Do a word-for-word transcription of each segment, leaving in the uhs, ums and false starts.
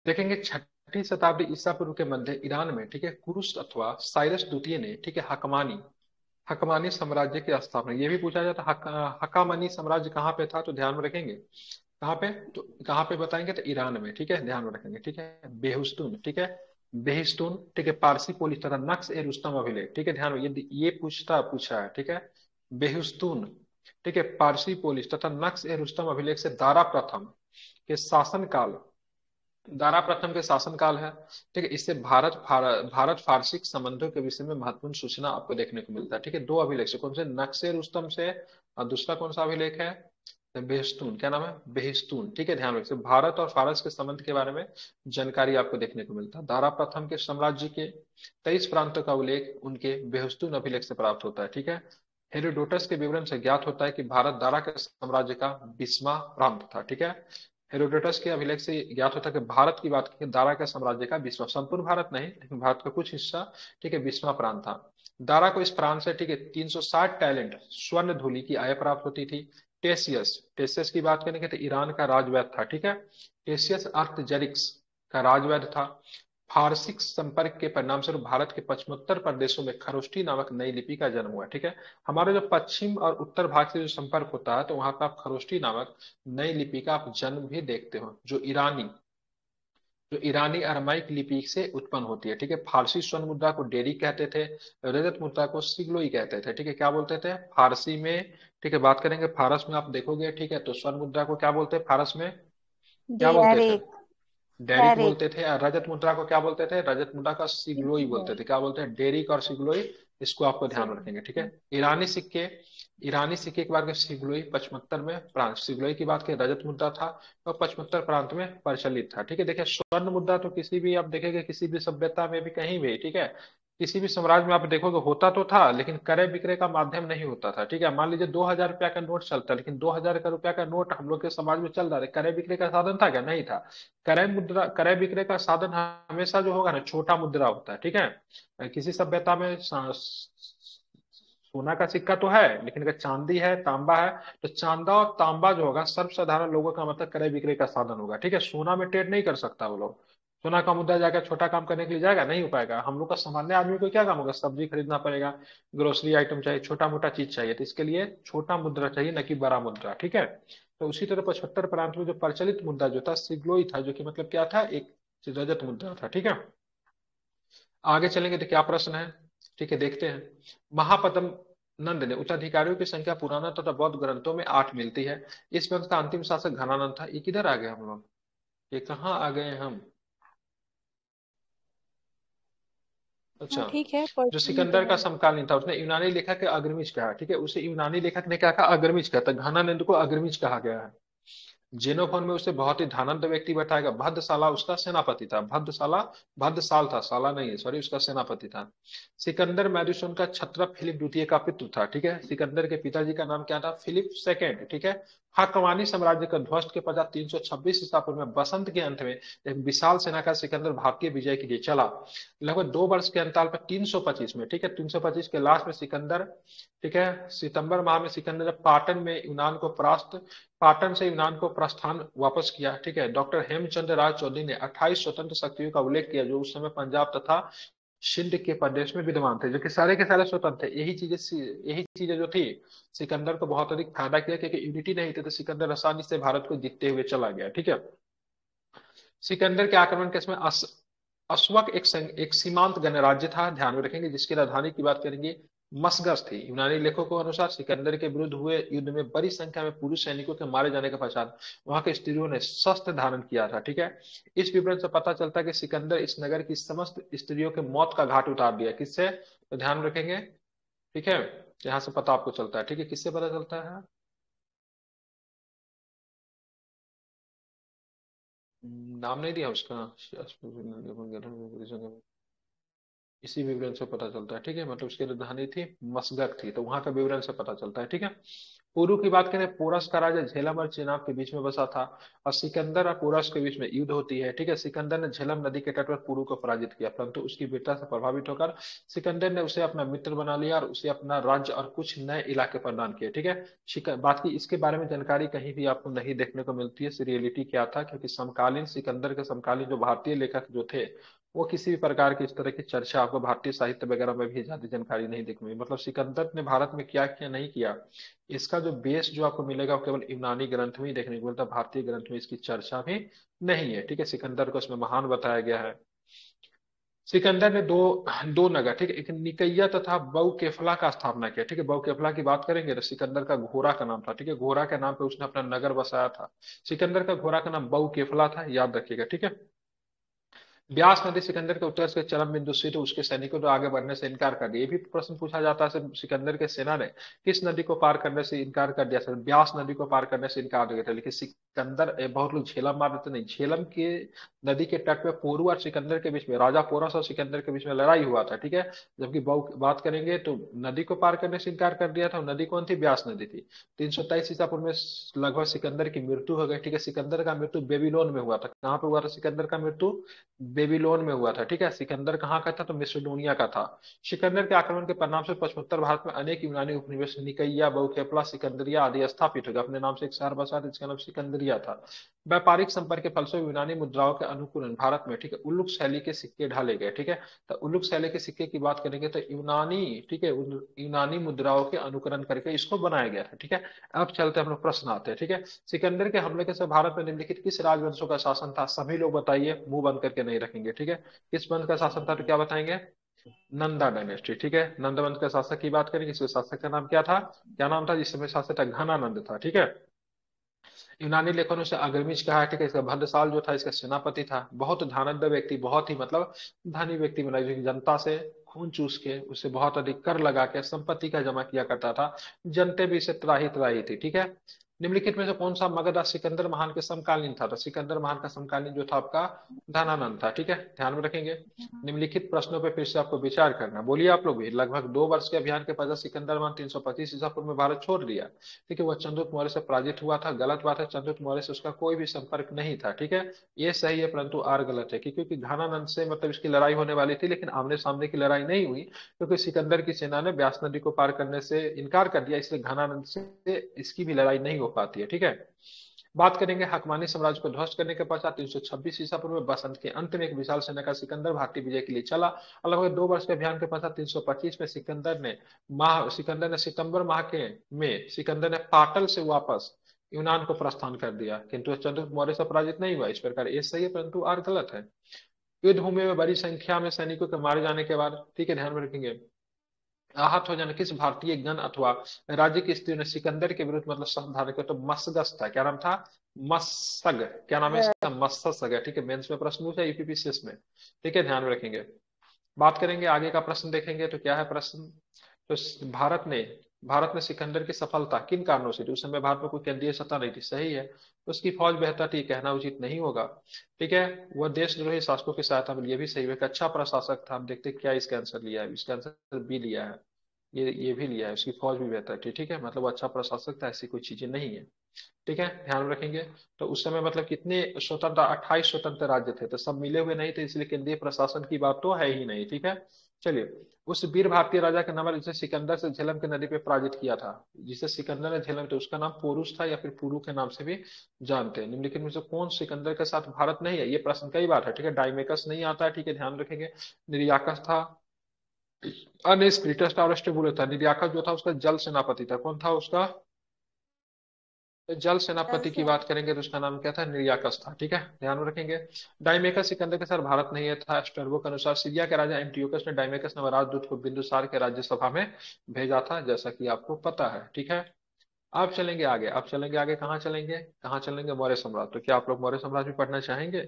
देखेंगे छठी शताब्दी ईसा पूर्व के मध्य ईरान में, ठीक है, कुरुश अथवा साइरस द्वितीय ने, ठीक है, हकमानी हकमानी साम्राज्य की स्थापना। ये भी पूछा जाता हक, हकामनी साम्राज्य कहाँ पे था, तो ध्यान में रखेंगे कहाँ पे, तो कहाँ पे बताएंगे, तो ईरान में, ठीक है, ध्यान में रखेंगे, ठीक है। बेहुस्तून, ठीक है, बेहिस्तून, ठीक है, पारसी पोलिस तथा नक्श ए रुस्तम अभिलेख, ठीक है, ध्यान में, ये ये पूछता पूछा है, ठीक है। बेहुस्तून, ठीक है, पारसी पोलिस तथा नक्श ए रुस्तम अभिलेख से दारा प्रथम के शासनकाल, दारा प्रथम के शासनकाल है, ठीक है। इससे भारत फार, भारत फारसी संबंधों के विषय में महत्वपूर्ण सूचना आपको देखने को मिलता है, ठीक है। दो अभिलेख से, कौन से, नक्शे रुस्तम से, और दूसरा कौन सा अभिलेख है, बेहिस्तून, क्या नाम है, बेहिस्तून, ठीक है, ध्यान रखिए। भारत और फारस के संबंध के बारे में जानकारी आपको देखने को मिलता है। दारा प्रथम के साम्राज्य के तेईस प्रांतों का उल्लेख उनके बेहिस्तून अभिलेख से प्राप्त होता है, ठीक है। हेरोडोटस के विवरण से ज्ञात होता है कि भारत दारा के साम्राज्य का बीसवां प्रांत था, ठीक है। हेरोडोटस के अभिलेख से ज्ञात होता है कि भारत की बात करें, दारा के साम्राज्य का बीसवां, संपूर्ण भारत नहीं लेकिन भारत का कुछ हिस्सा, ठीक है, बीसवां प्रांत था। दारा को इस प्रांत से, ठीक है, तीन सौ साठ टैलेंट स्वर्ण धूलि की आय प्राप्त होती थी। टेसियस टेसियस की बात करेंगे तो ईरान का राजवैद्य था, ठीक है। टेसियस अर्थजेरिक्स का राजवैद्य था। फारसिक संपर्क के परिणाम स्वरूप भारत के पश्चिमोत्तर प्रदेशों में खरोष्ठी नामक नई लिपि का जन्म हुआ, ठीक है। हमारे जो पश्चिम और उत्तर भाग से जो संपर्क होता है, तो वहां पर आप खरोष्ठी नामक नई लिपि का आप जन्म भी देखते हो, जो ईरानी जो ईरानी अरमाइक लिपि से उत्पन्न होती है, ठीक है। फारसी स्वर्ण मुद्रा को डेरी कहते थे, रजत मुद्रा को सिग्लोई कहते थे, ठीक है। क्या बोलते थे फारसी में, ठीक है, बात करेंगे फारस में, आप देखोगे, ठीक है, तो स्वर्ण मुद्रा को क्या बोलते हैं फारस में, क्या बोलते थे, डेरिक। Derek Derek. बोलते थे। और रजत मुद्रा को क्या बोलते थे, रजत मुद्रा का सिग्लोई बोलते थे, क्या बोलते हैं, डेरिक और सिग्लोई। इसको आपको ध्यान में रखेंगे, ठीक है। ईरानी सिक्के ईरानी सिक्के की बात करें, सिग्लोई पचहत्तर में प्रांत, सिग्लोई की बात करें, रजत मुद्रा था और पचहत्तर प्रांत में प्रचलित था, ठीक है। देखिए स्वर्ण मुद्रा तो किसी भी आप देखेंगे, किसी भी सभ्यता में भी कहीं भी, ठीक है, किसी भी साम्राज्य में आप देखोगे होता तो था, लेकिन क्रय विक्रय का माध्यम नहीं होता था, ठीक है। मान लीजिए दो हजार रुपया का नोट चलता है, लेकिन दो हजार का रुपया का नोट हम लोग के समाज में चल रहा है, क्रय विक्रय का साधन था क्या, नहीं था। क्रय मुद्रा क्रय विक्रय का साधन हमेशा जो होगा ना, छोटा मुद्रा होता है, ठीक है। किसी सभ्यता में सा- सोना का सिक्का तो है, लेकिन अगर चांदी है, तांबा है, तो चांदा और तांबा जो होगा सर्वसाधारण लोगों का मतलब क्रय विक्रय का साधन होगा, ठीक है। सोना में ट्रेड नहीं कर सकता वो लोग। सोना का मुद्दा जाकर छोटा काम करने के लिए जाएगा, नहीं हो पाएगा। हम लोग का सामान्य आदमी को क्या काम होगा, सब्जी खरीदना पड़ेगा, ग्रोसरी आइटम चाहिए, छोटा मोटा चीज चाहिए, तो इसके लिए छोटा मुद्रा चाहिए, न कि बड़ा मुद्रा, ठीक है। तो उसी तरह पचहत्तर प्रांत में जो प्रचलित मुद्रा जो था, सिग्लोई था, जो कि मतलब क्या था, एक रजत मुद्रा था, ठीक है। आगे चलेंगे तो क्या प्रश्न है, ठीक है, देखते हैं। महापद्म नंद ने उत्तराधिकारियों की संख्या पुराना तथा बौद्ध ग्रंथों में आठ मिलती है। इस वंश का अंतिम शासक घनानंद था। ये किधर आ गए हम लोग, ये कहाँ आ गए हम, अच्छा। हाँ ठीक है, जो पढ़ते ही तो सिकंदर का है। समकालीन था, उसने यूनानी लेखक के अग्रमिच कहा, ठीक है, उसे यूनानी लेखक ने क्या कहा, अग्रमिच कहा, तो घनानंद को अग्रमिच कहा गया है। जेनोफोन में उसे बहुत ही धनाढ्य व्यक्ति बताएगा। भद्रशाला उसका सेनापति था, भद्रशाला भद्रसाल था, साला नहीं है, सॉरी, उसका सेनापति था। सिकंदर मैड्यूसन का क्षत्रप फिलिप द्वितीय का पुत्र था, ठीक है। सिकंदर के पिताजी का नाम क्या था, फिलिप सेकेंड, ठीक है। हाकवानी साम्राज्य का ध्वस्त के पश्चात तीन सौ छब्बीस ईसा पूर्व में बसंत के अंत में एक विशाल सेना का सिकंदर भारतीय विजय के लिए चला। लगभग दो वर्ष के अंतराल पर तीन सौ पच्चीस में, ठीक है, तीन सौ पच्चीस के लास्ट में सिकंदर, ठीक है, सितंबर माह में सिकंदर ने पाटन में यूनान को परास्त पाटन से यूनान को प्रस्थान वापस किया, ठीक है। डॉक्टर हेमचंद्र राय चौधरी ने अट्ठाईस स्वतंत्र शक्तियों का उल्लेख किया जो उस समय पंजाब तथा सिंध के प्रदेश में विद्यमान थे, जो कि सारे के सारे स्वतंत्र थे। यही चीजें यही चीजें जो थी, सिकंदर को बहुत अधिक फायदा किया, क्योंकि यूनिटी नहीं थी, तो सिकंदर आसानी से भारत को जीतते हुए चला गया, ठीक है। सिकंदर के आक्रमण के समय अस, अस्वक एक संग, एक सीमांत गणराज्य था, ध्यान में रखेंगे, जिसकी राजधानी की बात करेंगे मस्कस थी। यूनानी लेखों के अनुसार सिकंदर के विरुद्ध हुए युद्ध में बड़ी संख्या में पुरुष सैनिकों के मारे जाने के पश्चात वहां के स्त्रियों ने शस्त्र धारण किया था, ठीक है। इस विवरण से पता चलता है कि सिकंदर इस नगर की समस्त स्त्रियों के मौत का घाट उतार दिया, किससे, तो ध्यान में रखेंगे, ठीक है। यहाँ से पता आपको चलता है, ठीक है, किससे पता चलता है, नाम नहीं दिया उसका, इसी विवरण से पता चलता है, ठीक है, मतलब उसकी राजधानी थी मस्कत थी, तो वहां का विवरण से पता चलता है, ठीक है। पुरु की बात करें, पोरस का राजा झेलम और चेनाब के बीच में बसा था। और सिकंदर और पोरस के बीच में युद्ध होती है, ठीक है। सिकंदर ने झेलम नदी के तट पर पुरु को पराजित किया, परंतु उसकी वीरता से प्रभावित होकर सिकंदर ने उसे अपना मित्र बना लिया और उसे अपना राज्य और कुछ नए इलाके प्रदान किए, ठीक है। शिक- बाकी इसके बारे में जानकारी कहीं भी आपको नहीं देखने को मिलती है, रियलिटी क्या था, क्योंकि समकालीन सिकंदर के समकालीन जो भारतीय लेखक जो थे, वो किसी भी प्रकार की इस तरह की चर्चा आपको भारतीय साहित्य वगैरह में भी ज्यादा जानकारी नहीं देखने में, मतलब सिकंदर ने भारत में क्या क्या नहीं किया, इसका जो बेस जो आपको मिलेगा वो केवल यूनानी ग्रंथ में ही देखने को मिलता है, भारतीय ग्रंथ में इसकी चर्चा भी नहीं है, ठीक है। सिकंदर को इसमें महान बताया गया है। सिकंदर ने दो दो नगर, ठीक है, एक निकैया तथा बऊ-केफला का स्थापना किया, ठीक है। बऊ-केफला की बात करेंगे तो सिकंदर का घोड़ा का नाम था, ठीक है। घोड़ा के नाम पे उसने अपना नगर बसाया था। सिकंदर का घोड़ा का नाम बऊ-केफला था, याद रखिएगा, ठीक है। ब्यास नदी सिकंदर के उत्तर से चरम बिंदु से, तो उसके सैनिकों ने आगे बढ़ने से इनकार कर दिया। ये भी प्रश्न पूछा जाता है, सिकंदर के सेना ने किस नदी को पार करने से इनकार कर दिया, सर ब्यास नदी को पार करने से इनकार कर दिया था। लेकिन सिकंदर, ए, बहुत लोग झेलम मार देते, नहीं, झेलम के नदी के तट पे पोरू और सिकंदर के बीच में, राजा पोरस और सिकंदर के बीच में लड़ाई हुआ था, ठीक है। जबकि बहु बात करेंगे तो नदी को पार करने से इनकार कर दिया था, नदी कौन थी, ब्यास नदी थी। तीन सौ तेईस ईसा पूर्व में लगभग सिकंदर की मृत्यु हो गई, ठीक है। सिकंदर का मृत्यु बेबीलोन में हुआ था। कहाँ पे हुआ था सिकंदर का मृत्यु, बेबीलोन में हुआ था, ठीक है। सिकंदर कहाँ का था, तो मिसडोनिया का था। सिकंदर के आक्रमण के परिणाम से पश्चिमोत्तर भारत में अनेक यूनानी उपनिवेश निकैया, बहुकेपला, सिकंदरिया आदि स्थापित हो गए। अपने नाम से एक शहर बसा था जिसका नाम सिकंदरिया था। व्यापारिक संपर्क के फलस्वरूप यूनानी मुद्राओं के अनुकूलन भारत में, ठीक है, उल्लुक शैली के सिक्के ढाले गए, ठीक है। तो उल्लुक शैली के सिक्के की बात करेंगे तो यूनानी, ठीक है, उन- यूनानी मुद्राओं के अनुकरण करके इसको बनाया गया था, ठीक है। अब चलते हैं, हम लोग प्रश्न आते हैं, ठीक है। सिकंदर के हमले के समय भारत में निम्नलिखित किस राजवंशों का शासन था, सभी लोग बताइए, मुंह बंद करके नहीं रखेंगे, ठीक है। किस वंश का शासन था, तो क्या बताएंगे, नंदा डायनेस्टी, ठीक है। नंद वंश के शासक की बात करेंगे, इसके शासक का नाम क्या था, क्या नाम था जिस समय शासक था, घनानंद था, ठीक है। यूनानी लेखकों से अग्रमिच कहा है, ठीक है। इसका भद्रसाल जो था इसका सेनापति था, बहुत धनाढ्य व्यक्ति, बहुत ही मतलब धनी व्यक्ति बना, जो कि जनता से खून चूस के उसे बहुत अधिक कर लगा के संपत्ति का जमा किया करता था। जनते भी इसे त्राही त्राही थी, ठीक है। निम्नलिखित में से कौन सा मगध सिकंदर महान के समकालीन था, तो सिकंदर महान का समकालीन जो था आपका धनानंद था, ठीक है, ध्यान में रखेंगे। निम्नलिखित प्रश्नों पर फिर से आपको विचार करना, बोलिए आप लोग भी। लगभग दो वर्ष के अभियान के पश्चात सिकंदर महान तीन सौ पच्चीस ईसा पूर्व में भारत छोड़ दिया, ठीक है। वह चंद्रगुप्त मौर्य से पराजित हुआ था, गलत बात है, चंद्रगुप्त मौर्य से उसका कोई भी संपर्क नहीं था, ठीक है। ये सही है, परंतु आर गलत है, क्योंकि क्योंकि घनानंद से मतलब इसकी लड़ाई होने वाली थी, लेकिन आमने सामने की लड़ाई नहीं हुई, क्योंकि सिकंदर की सेना ने ब्यास नदी को पार करने से इनकार कर दिया, इसलिए घनानंद से इसकी भी लड़ाई नहीं हो पाती है, ठीक है। बात करेंगे हकमानी साम्राज्य को ध्वस्त करने के पश्चात तीन सौ छब्बीस ईसा पूर्व में बसंत के अंत में एक विशाल सेना का सिकंदर भारतीय विजय के लिए चला, और लगभग दो वर्ष के अभियान के पश्चात तीन सौ पच्चीस में सिकंदर ने माह सिकंदर ने सितंबर माह के में सिकंदर ने पाटल से वापस यूनान को प्रस्थान कर दिया, किंतु चंद्रगुप्त मौर्य से पराजित नहीं हुआ। इस प्रकार ये सही है, परंतु आर गलत है। युद्ध भूमि में बड़ी संख्या में सैनिकों के मारे जाने के बाद, ठीक है, ध्यान में रखेंगे, आहत हो जाना किस भारतीय गण अथवा राज्य की स्त्रियों ने सिकंदर के विरुद्ध मतलब शस्त्र धारण किया, तो मसगस था, क्या नाम था, मसग, क्या नाम है इसका, मसग है, ठीक है। मेंस में प्रश्न पूछा, यूपीपीसीएस में, ठीक है, ध्यान में रखेंगे। बात करेंगे आगे का प्रश्न देखेंगे तो क्या है प्रश्न, तो भारत ने भारत में सिकंदर की सफलता किन कारणों से थी, उस समय भारत में कोई केंद्रीय सत्ता नहीं थी, सही है। उसकी फौज बेहतर थी, कहना उचित नहीं होगा, ठीक है। वह देशद्रोही शासकों की सहायता मिली, ये भी सही है। एक अच्छा प्रशासक था, हम देखते हैं क्या इसका आंसर लिया है, इसका आंसर बी लिया है, ये ये भी लिया है, उसकी फौज भी बेहतर थी, ठीक है। मतलब वो अच्छा प्रशासक था, ऐसी कोई चीजें नहीं है, ठीक है, ध्यान में रखेंगे। तो उस समय मतलब कितने स्वतंत्र, अट्ठाईस स्वतंत्र राज्य थे, तो सब मिले हुए नहीं थे, इसलिए केंद्रीय प्रशासन की बात तो है ही नहीं, ठीक है। चलिए, उस वीर भारतीय राजा का नाम जिसे सिकंदर से झेलम के नदी पे पराजित किया था, जिसे सिकंदर ने झेलम, तो उसका नाम पोरुस था या फिर पुरु के नाम से भी जानते हैं। निम्नलिखित में से कौन सिकंदर के साथ भारत नहीं है, ये प्रश्न कई बार है, ठीक है। डाइमेकस नहीं आता है, ठीक है, ध्यान रखेंगे। निर्याकस था, अनस्क्रिटस था और स्टेबुलस था। निर्याकस जो था उसका जल सेनापति था, कौन था उसका, तो जल जल सेनापति की से बात करेंगे तो उसका नाम क्या था, निर्याकस था, ठीक है, ध्यान में रखेंगे। डाइमेकस सिकंदर के साथ भारत नहीं है था, स्ट्रैबो के अनुसार सीरिया के राजा एंटियोकस ने डाइमेकस नामक राजदूत को बिंदुसार के राज्यसभा में भेजा था, जैसा कि आपको पता है, ठीक है। अब चलेंगे आगे, अब चलेंगे आगे, कहाँ चलेंगे, कहाँ चलेंगे, मौर्य साम्राज्य। तो क्या आप लोग मौर्य साम्राज्य भी पढ़ना चाहेंगे।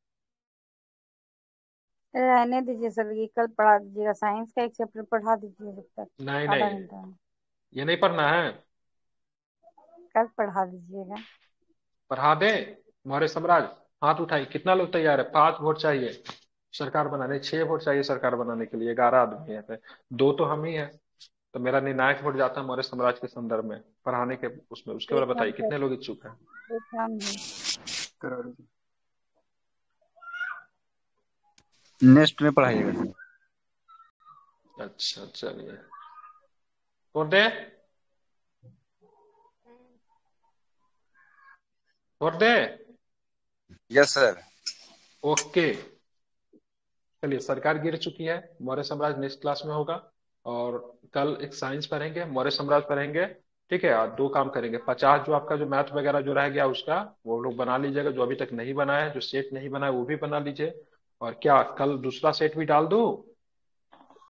रहने दीजिए सर, ये कल पढ़ा दीजिएगा, साइंस का एक चैप्टर पढ़ा दीजिए जब तक। नहीं आधा नहीं, घंटा में ये नहीं पढ़ना है, कल पढ़ा दीजिएगा। पढ़ा दे मौर्य साम्राज्य। हाथ उठाइए, कितना लोग तैयार है, पांच वोट चाहिए सरकार बनाने, छह वोट चाहिए सरकार बनाने के लिए, ग्यारह आदमी है, दो तो हम ही है। तो मेरा निर्णायक वोट जाता है मौर्य साम्राज्य के संदर्भ में पढ़ाने के उसमें। उसके एक बाद काम बताइए कर, कितने लोग इच्छुक हैं। एक काम है। करा दीजिए। नेक्स्ट में पढ़ाइएगा सर। अच्छा चलिए, वोट दे, वोट दे। Yes sir. ओके, चलिए सरकार गिर चुकी है, मौर्य साम्राज्य नेक्स्ट क्लास में होगा। और कल एक साइंस पढ़ेंगे, मौर्य साम्राज्य पढ़ेंगे। ठीक है, और दो काम करेंगे, पचास जो आपका जो मैथ वगैरह जो रह गया उसका वो लोग बना लीजिएगा, जो अभी तक नहीं बना है, जो सेट नहीं बना है वो भी बना लीजिए। और क्या कल दूसरा सेट भी डाल दूं?